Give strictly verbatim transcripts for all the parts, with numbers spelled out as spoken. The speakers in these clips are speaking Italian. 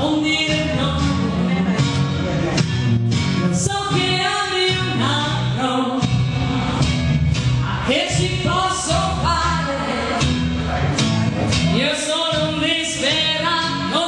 non dire no, non so che ami un altro, ma che ci posso fare? Io sono un disperato,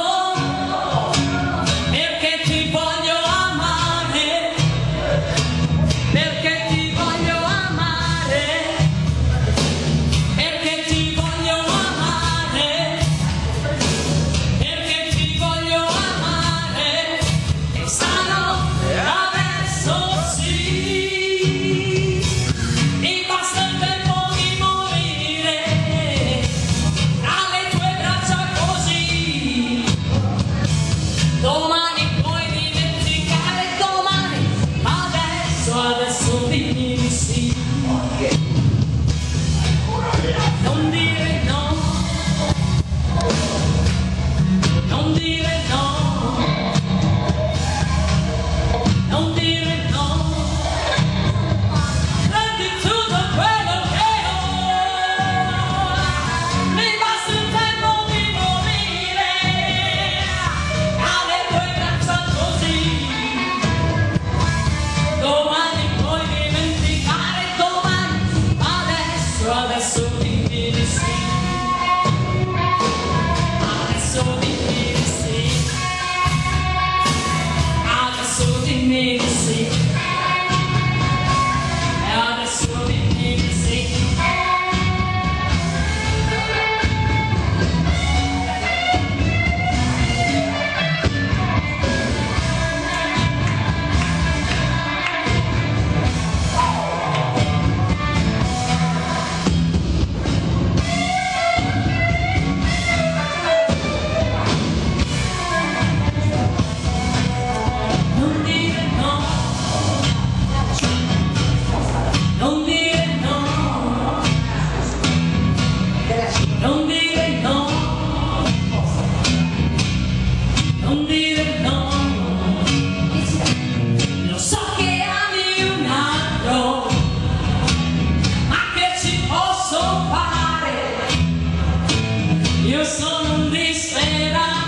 perché ti voglio amare, perché ti voglio amare, perché ti voglio amare, perché ti voglio amare, e sarò adesso sì, mi basta il tempo di morire tra le tue braccia così. Domani puoi dimenticare domani, ma adesso, adesso dimmi di sì. Non dire no, non dire no, non dire no. Prendi tutto quello che ho, mi basta il tempo di morire alle tue braccia così. Domani puoi dimenticare domani, ma adesso, adesso dimmi di sì. Adesso dimmi di sì. Adesso dimmi di sì. E adesso dimmi di sì. Non dire no, non dire no, non dire no, non dire no. Lo so che ami un altro, ma che ci posso fare? Io sono un disperato.